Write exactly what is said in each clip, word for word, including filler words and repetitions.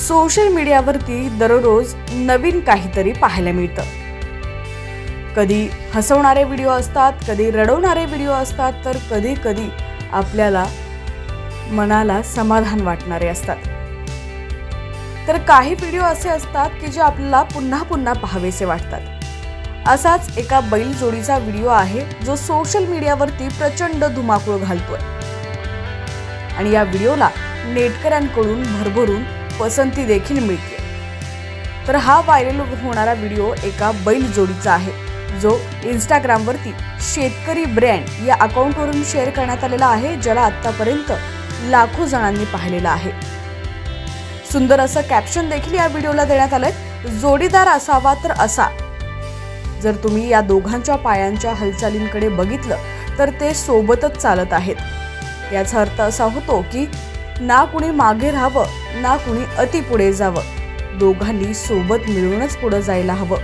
Social मीडियावरती दररोज नवीन काहीतरी पाहायला मिळतं। कधी हसवणारे व्हिडिओ असतात, कधी रडवणारे व्हिडिओ असतात, तर कधी कधी आपल्याला मनाला समाधान वाटणारे असतात। तर काही व्हिडिओ असे असतात की जे आपल्याला पुन्हा पुन्हा पाहावेसे वाटतात। असाच एका बैल जोडीचा व्हिडिओ आहे जो सोशल मीडियावरती प्रचंड धुमाकूळ घालतोय आणि या व्हिडिओला नेटकऱ्यांकडून भरभरून पसंती देखील मिळते। तर हा व्हायरल होणारा व्हिडिओ एका बैल जोडीचा आहे जो इंस्टाग्राम वरती शेतकरी ब्रँड या अकाउंट वरून शेअर करण्यात आलेला आहे, ज्याला आतापर्यंत लाखो जणांनी पाहिलेला आहे। सुंदर असं कॅप्शन देखील या व्हिडिओला देण्यात आलंय, जोडीदार असावा तर असा। जर तुम्ही या दोघांच्या पायांच्या हालचालींकडे बघितलं तर ते सोबतच चालत आहेत। याचा अर्थ असा होतो की ना कुणी मागे राहावं ना कुणी अति पुढे जावं, दोघांनी सोबत मिळूनच पुढे जायला हवं।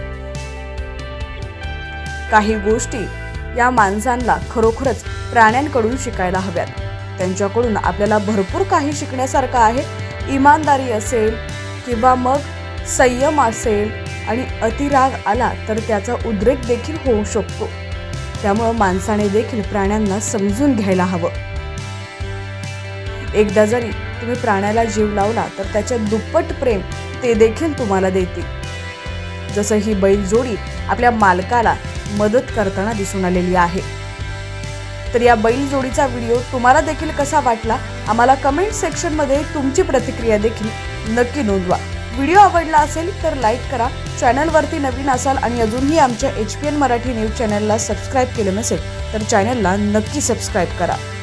काही गोष्टी या माणसांना खरोखरच प्राण्यांकडून शिकायला हव्यात। त्यांच्याकडून आपल्याला भरपूर काही शिकण्यासारखं आहे। इमानदारी असेल किंवा मग संयम असेल आणि अतिराग आला तर त्याचा उद्रेक देखील होऊ शकतो। त्यामुळे माणसाने देखील प्राण्यांना समजून घ्यायला हवं। एकदा जरी तुम्ही प्राण्याला जीव लावला तर त्याचे दुप्पट प्रेम ते देखील तुम्हाला देतील। जसं ही बैल जोडी आपल्या मालकाला मदत करताना दिसून आलेली आहे। तर या बैल जोडीचा व्हिडिओ तुम्हाला देखील कसा वाटला आम्हाला कमेंट सेक्शन मध्ये तुमची प्रतिक्रिया देखील नक्की नोंदवा। व्हिडिओ आवडला असेल तर लाईक करा, चॅनल वरती नवीन असाल आणि अजूनही आमच्या H P N Marathi news चॅनलला सबस्क्राइब केलं नसेल तर चॅनलला नक्की सबस्क्राइब करा।